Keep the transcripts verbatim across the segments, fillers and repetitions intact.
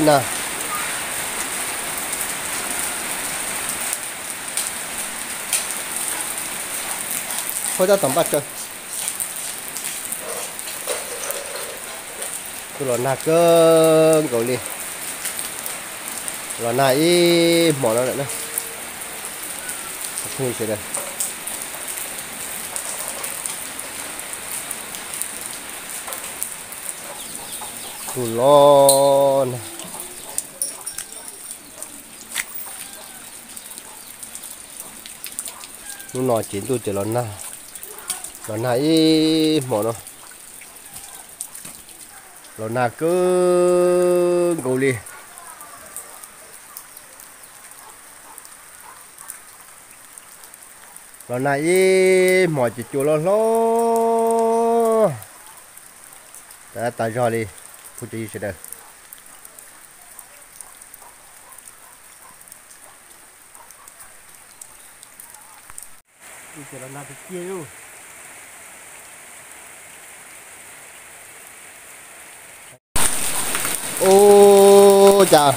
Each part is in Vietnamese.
lon nè thôi ra tầm bắt chơi tôi lon nà cơ cầu đi lon này mỏ nó lại nữa không gì đây củ lon lúc nào chín tôi chỉ lon na lon na ý mỏ nó lon na cứ gầu đi lon na ý mỏ chỉ chua lon lo đã tại rồi đi phụ chỉ sẽ được cái lon na thì kia luôn ô chà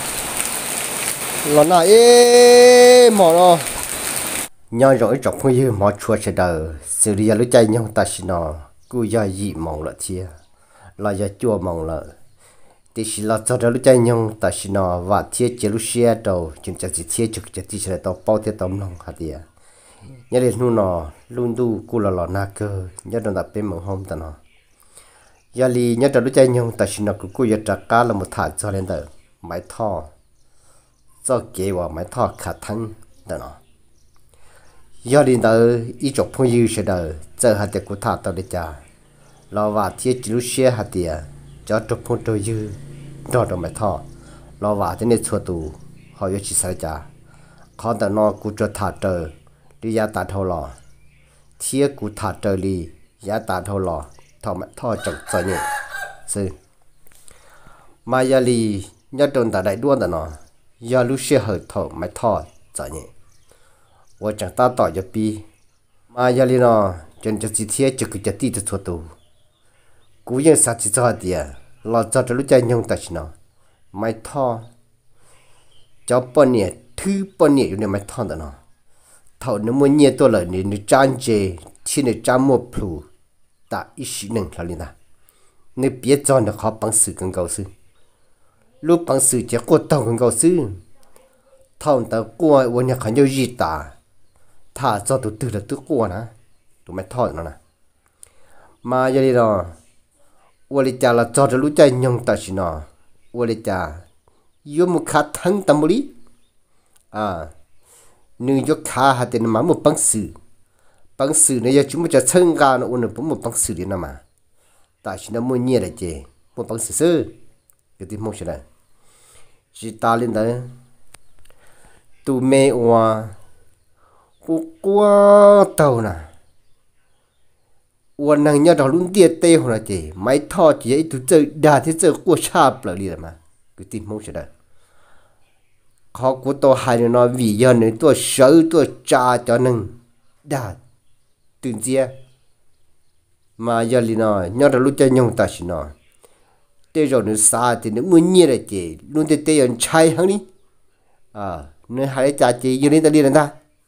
lon na ê mỏ nó nhau rồi chọc không như mỏ chua sẽ đời xử lý lúc chạy nhau ta xin nó cứ giờ gì mỏng lại chia là giờ chua mỏng lại thì chỉ là cho lúc chạy nhau ta xin nó và thiết chế lúc xe đầu chúng ta chỉ thiết chụp chỉ sẽ tao bao thiết tấm lòng hạt địa nhớ đến nu nó luôn tu cú là lò na cơ nhớ đến đặt bên mỏng hôm ta nó giờ li nhớ đến lúc chạy nhau ta xin nó cứ cú giờ trả cá là một thả cho lên đời máy thò cho kế vào máy thò khả thăng ta nó giờ đi tới ít chục phong yêu sẽ đời giờ hạt địa của thả tao để trả lo và thiết chỉ lúc xe hạt địa cho chục phong trôi dư đó là máy thò lo và thế nên xua tù họ yêu chỉ sai trả khó ta nó cú cho thả trời đi giá tạ thâu lò thiết cú thả trời đi giá tạ thâu lò thọ máy thò chọc cho nhỉ sư mà giờ li nhớ đồn tại đại đua ta nó giờ lúc xe hở thọ máy thò cho nhỉ我长大到一比，嘛呀哩喏，真就几天就个就地的错多，古人啥子做的，老早这路在用的是喏，买套，叫半年，头半年有点买套的喏，头那么年多了，你你长节，天你长么铺，打一十年了哩呐，你别找那好办事更高事，路办事结果当更高事，头的过我呢很有意打。thả cho tụi từ là tụi qua nè tụi mày thọ nó nè mà giờ đi rồi ôi cha là cho tụi lũ chạy nhung ta xin nó ôi cha yêu một khát thăng tâm lý à nữ yêu khá hạt tiền mà một bằng sự bằng sự này giờ chúng mìnhจะchân ga nó ôn nó một bằng sự đi nè mà ta xin nó mua nhiều đấy chứ một bằng sự sơ cái gì mong sẽ là chỉ ta lên đấy tụi mẹ hoa cô quá tàu nè,วันนั้นเนี่ยเราลุ้นเตี้ยเต้หัวนะเจไม่ทอดเจไอ้ตัวเจอด่าที่เจอกูชาบเลยเลยมากูติดมุ้งใช่ไหมเขากูตัวหายเนี่ยวิญญาณเนี่ยตัวเสือตัวจ่าจอนึงด่าตื่นเจียมาอย่าลีน่ะเนี่ยเราลุ้นจะยงตาชิน่ะเต้เราเนี่ยสาธิตเนี่ยมึงเนี่ยเลยเจลุ้นเต้เต้ยันใช่หังนี่อ่าเนี่ยหายจ่าเจยืนนี่ตะลีนั่นท่า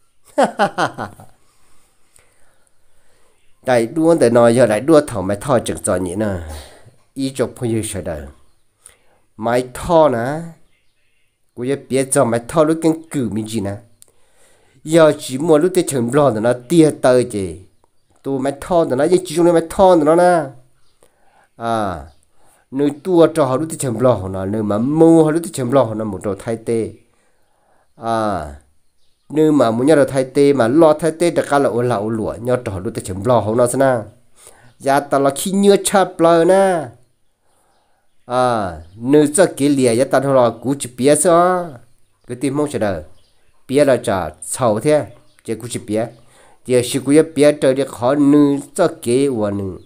đại đua để nói giờ đại đua thầu máy thò trực cho nhỉ nè ý chụp phong yêu sẽ đời máy thò nè cô giờ biết cho máy thò lúc cái cử mình gì nè giờ chỉ mua lúc cái chừng lo nó tia tơi chứ tu máy thò nó chỉ dùng máy thò nó nè à nơi tua cho họ lúc cái chừng lo nó nơi mà mua họ lúc cái chừng lo nó một đồ thay tê à nếu mà muốn nhớ được thay tê mà lo thay tê được cả là ôn là ôn lụa nhớ trò luôn tới chấm lo không nó xem giá ta là khi nhớ chắp lời nè à nếu cho cái lìa giá ta thôi là cú chỉ biết sao cái tim mong chờ đợi biết là trả sầu thế chỉ cú chỉ biết giờ chỉ cú biết trời đi khó nếu cho cái uổng nữa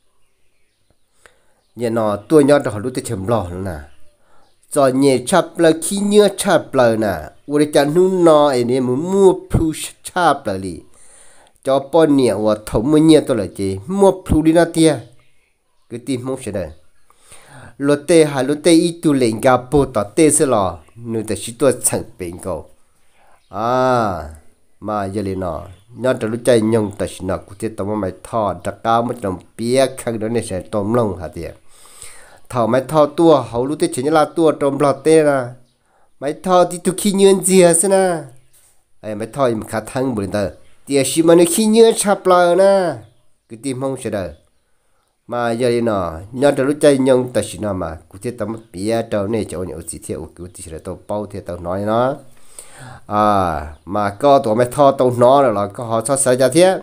giờ nó tôi nhớ trò luôn tới chấm lo nè cho nhẹ chắp lời khi nhớ chắp lời nè ôi cha nung nọ ấy nè muốn mua plu chắp lời đi cho bọn nhẹ và thống mua nhẹ tôi là gì mua plu đi na tia cái tim mong sẽ đây lúa tê hà lúa tê ít tu lệnh gà bồ tỏ tê sẽ lò nửa ta chỉ tua chẳng bệnh cầu à mà giờ liền nọ nhớ cho lúa chạy nhung ta chỉ nọ cụ thể tao mày thọ đặc cao mất lòng bia khăn đó này sẽ tôm lông hả tiệt thọ mày thọ tua hậu lúa tê chỉ là tua tôm lọt tê na mày thọ thì tu khi nhuyễn gì thế na ai mày thọ mà khá thăng bùn tờ tiệt chỉ mà nó khi nhuyễn chập lờ na cái tim không sẽ đời mà giờ đi nọ nhớ cho lúc chơi nhung ta chỉ nọ mà cụ thể tao bia trâu này chỗ nhiều gì thiệt cụ chỉ là tao bao thiệt tao nói nó à mà có tụi mày thò tao nó rồi là có họ cho sai ra thiệt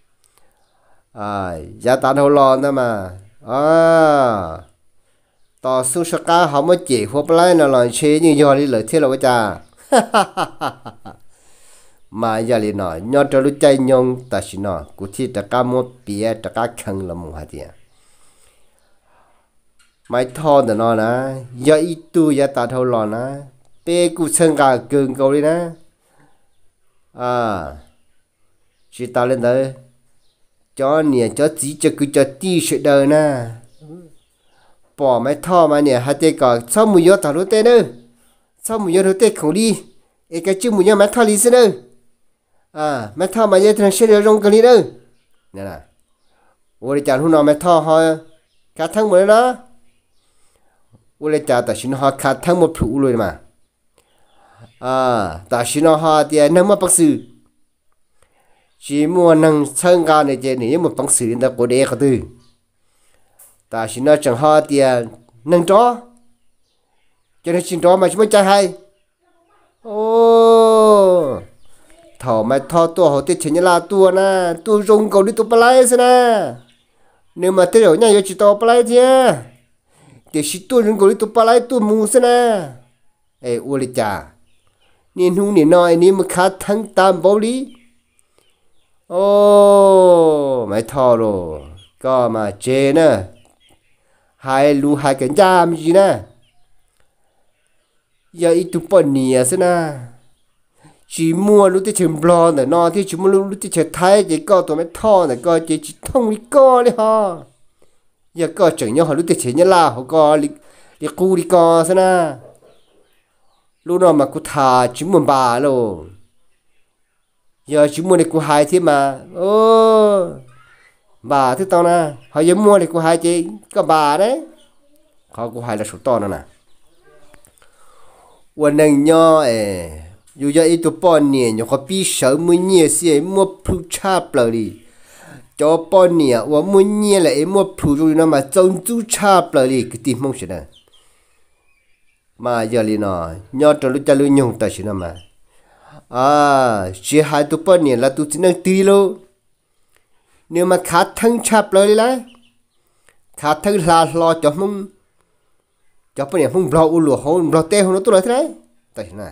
à giá tao đâu lo nữa mà à tao su sa cá họ mới chỉ hộp lấy nó là chế như giờ đi lợi thiệt là cái cha mà giờ đi nọ nhớ cho lúc chơi nhung ta chỉ nọ cụ thể ta cá một bia ta cá khăn là một hạt tiền mày thò được nó nè giờ ít tu giờ ta thâu lò nè bé cụ chân gà cường cầu đi nè à chỉ ta lên đây cho nè cho chỉ cho cứ cho ti sự đời nè bỏ mày thò mà nè hai tay cò sao mùi gió thảo lúa tê nữa sao mùi gió lúa tê không đi cái cái chứ mùi gió mày thò đi xem nữa à mày thò mà giờ thằng sẽ được rong cái đi nữa nè nè ôi chàng hôm nào mày thò họ cả tháng mới đó ôi chàng ta xin họ cả tháng một phụ rồi mà à ta xin họ thì nâng một bác sĩ chỉ mua nâng chân ga này chỉ nếu một bác sĩ người ta có đề cái từ ta xin nó chẳng họ thì nâng chó cho nên xin chó mà chúng mới chạy hay ô thảo mày thọ tua họ tiết chính là tua na tua rong cầu đi tua play xem na nếu mà thế rồi nhá chỉ tua play chứ để chỉ tua rong cầu đi tua play tua mù xem na ê ôi cha nên hung nên nói nên mà khá thăng tam bảo lý ô mày thọ rồi có mà chê nè hai lu hai cái jam gì nè giờ ít tụ bẩn nè xem na chỉ mua lúc tí chừng blon để nó thì chỉ mua lúc tí chừng thái chỉ có tụi mấy thò này có chỉ chỉ thông đi co đi ha giờ có chẳng nhau họ lúc tí chừng nhá là họ có đi đi cu đi co xem na lúc nào mà cô thà chỉ mua bà luôn giờ chỉ mua để cô hai thế mà ô bà thứ tao nè họ giờ mua để cô hai chị có bà đấy họ cô hai là số to nữa nèวันนึงย่อเออยู่จะอีตัวป้อนเนี่ยอยู่เขาปีเสามือเนี่ยเสียมัวพลุชาเปล่าดิจอป้อนเนี่ยว่ามือเนี่ยแหละไอ้มัวพลุอยู่นะมาจงจูชาเปล่าดิคือตีมงเสนะมาเยอะเลยเนาะย่อจะรู้จะรู้ยงแต่สินะมาอ่าเสียหายตัวป้อนเนี่ยแล้วตัวจะนั่งตีโลเนี่ยมาขาดทั้งชาเปล่าเลยละขาดทั้งลาลอจอมงcho bây giờ không bao ulo không bao tê không nó tôi nói thế đấy tại nào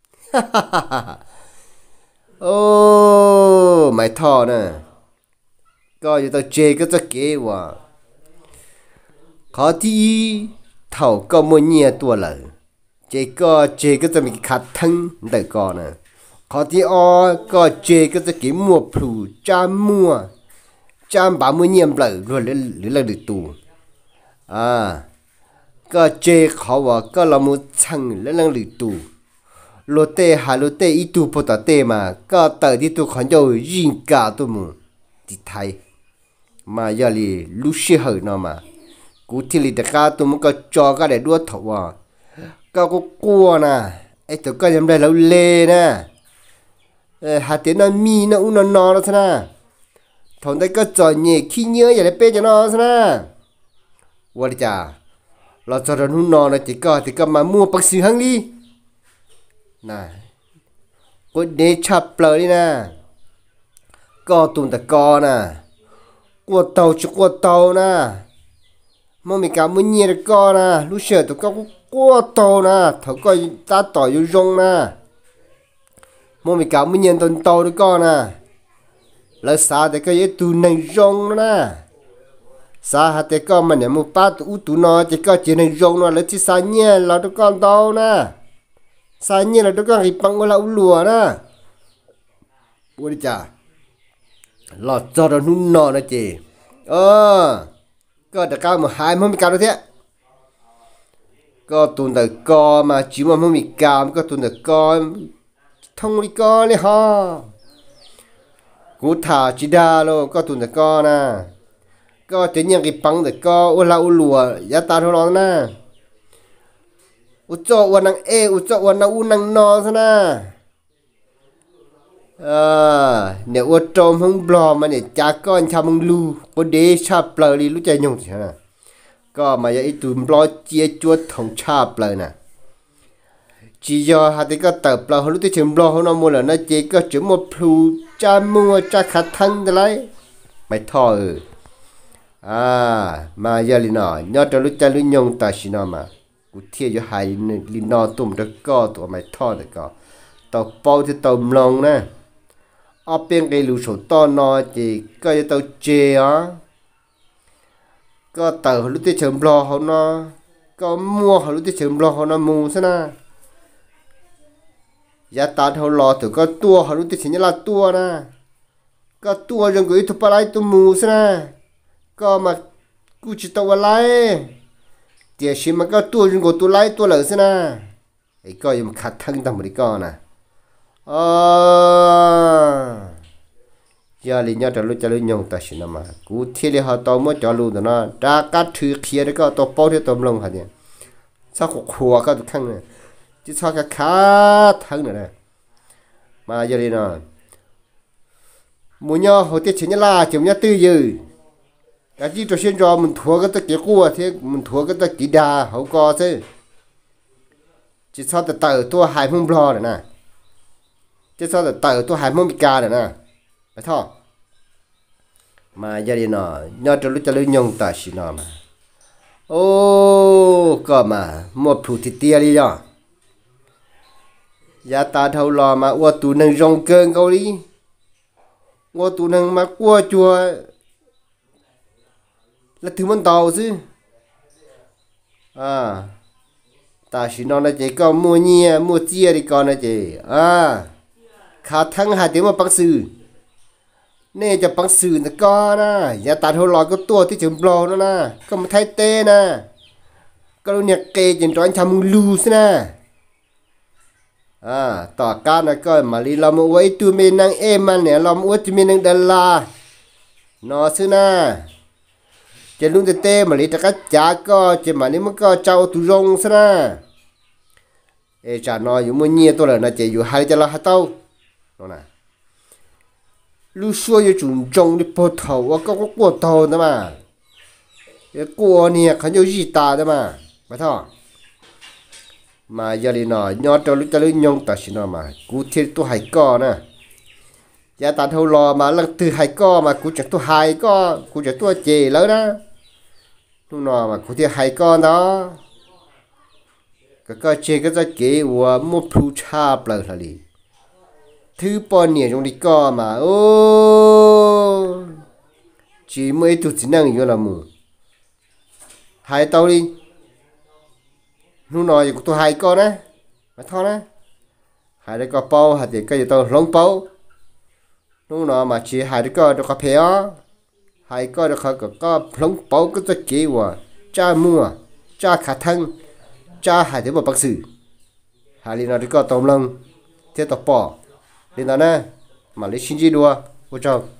ô mày thò nè coi cho tao chê cái tao kế quá khó thì thầu có mua nhẹ tua lợ chê có chê cái tao mình khát thân đời con nè khó thì o có chê cái tao kế mua phù cha mua cha bảo mua nhẹ lợ rồi lấy lấy được tù àก็เจเขาว่าก็เรามุชังแล้วนั่งหลีตูโลเตหาโลเตอีตูปตเตมาก็เตอที่ตัวขันโยยิงกาตัวมูที่ไทยมาอย่าลีลูเชเหนอมากูที่ลีตะกาตัวมันก็จอก็ได้ด้วยถว่าก็ก็กลัวนะไอ้ตัวก็ยังได้แล้วเลนะเออหาเต็นนั้นมีนะอุ่นนอนแล้วนะทนได้ก็จอดเนี่ยขี้เนื้ออย่าได้เป๊ะจะนอนนะวันจ้าเราจะรนุนนอนจิก็จิก็มามั่วปักสีหังดีน่ะก็เดชับเลยนะก็ตุนตะกอน่ะกวดเตาจุกวดเตานะมันมีการมุ่งเงียตะกอนะลูกเสือตัวก็กวดเตานะเขาก็ตาต่ออยู่รงนะมันมีการมุ่งเงียตนเตาตะกอนะแล้วสาแต่ก็ยังตูในรงนะสาหัสแต่ก็มันเนี่ยมุป้าตุตุนอจะก็เจนยงนอแล้วที่สาเนี่ยเราต้องการโตนะสาเนี่ยเราต้องการริปังเราลัวนะพูดจ้าเราจอดนุ่นนอนะเจเออก็แต่การมาหายมันมีการอะไร có tuần đời co mà chỉ mà không bị cảm có tuần đời co thông đi co này ha cú thả chỉ đa luôn có tuần đời co nè có tiếng nhạc cái băng đời co u la u lùa giá ta thôi nó nè u cho u năng e u cho u năng u năng no thế nè à nếu u trộm không bò mà để cha con cha mông lu có đế chạp lời đi lúc chạy nhung thế nè có mà vậy tụi lo chia chuột thòng chạp lời nè chỉ do hai cái tập là lúc tới trường lo nó mua là nó chỉ có chữ một plu cha mua cha khát thân thế đấy mày thôi à mà giờ li nọ nhớ cho lúc cha lúc nhung ta xin nó mà cụ thiê cho hai li nọ tụm cho co tụi mày thôi được co tàu bao thì tàu lòng nè ở bên cái lũ sổ to nó chỉ có cái tàu chè á có tàu lúc tới trường lo họ nó có mua họ lúc tới trường lo họ nó mua thế nè giá ta thâu lò từ có tua họ lúc tới trường là tua nè có tua rồi gửi thục lại tụi mua thế nè có màกูchỉ taoอะไรเดี๋ยวชิมันก็ตัวจนกูตัวไล่ตัวเหลือสินะไอ้ก็ยังขัดทั้งตั้งหมดอีกก่อนนะอ๋อยาลีเนี่ยจะรู้จะรู้ยงแต่ชินะมากูเที่ยวเลยหาตัวมั่วจอรู้แต่นะจากการถือเขียนก็ตัวป้อที่ตัวลงหาเนี่ยสักหัวก็ทุกครั้งเนี่ยที่ชอบก็ขาทั้งเนี่ยมายาลีนะมุญญาหัวเตี้ยชินยาลาจุ่มยาตื้อยือcái gì cho xin cho mình thua cái tất cua thế mình thua cái tất đà hậu co thế chỉ sao từ từ tôi hai mông bò này nè chỉ sao từ từ tôi hai mông bị ca này nè phải thôi mà gia đình nó nhớ cho lúc cho lúc nhung ta xin nó mà ô có mà một phụ thịt tia đi rồi giá ta thâu lò mà qua tủ nâng rong cơn câu đi qua tủ nâng mà qua chùa là thứ món tàu chứ à ta chỉ nói là chỉ có mua nhia mua chia đi còn là chỉ à khá thăng hai tiếng mà bằng sư nè cho bằng sư nó có nè giá ta thôi lòi có tua tí chừng bò nó nè có một thái tê nè có lúc nhạc kê trên trò anh chăm lưu xí nè à tỏ ca này coi mà đi làm một ấy tụi mình năng êm mà nè làm một tụi mình năng đàn la nó xí nè chỉ luôn tê tê mà lấy tất cả chả có chỉ mà nếu mà có trâu tụ rong sao na, ê chả nói dùng mua nhiều tôi là nó chỉ dùng hai cái là hai tàu, đó nè, lúc xưa dùng trồng trồng đi bò thầu, có có cua thầu đó mà, cái cua này không có gì ta đó mà, phải không? Mà giờ đi nói nhớ cho lúc cho lúc nhung ta xin nó mà, cú thiệt tôi hay co nè. Giá ta thâu lò mà lần từ hai co mà cú chẳng tôi hai co, cú chẳng tôi chè lớn đó. Lúc nào mà cú thì hai con đó. Cái co chè cái giá kế của một phu cha bờ là đi. Thứ bọn nhỉ trong đi co mà ô. Chỉ mấy tụt chỉ năng vô là mù. Hai tao đi. Lúc nào thì tôi hai con á. Mà thôi á. Hai đứa có bao hạt thì cái gì tao lông bao. Lúc nào mà chỉ hai đứa có được cà phê á. Hai có được có có lông bao cái cái gì mà cha mua cha khát thân cha hai đứa một bác sĩ. Hai đứa nào đứa có tôm lông thế tao bỏ. Đến đó nè mà lấy xin gì đùa. Ôi trời.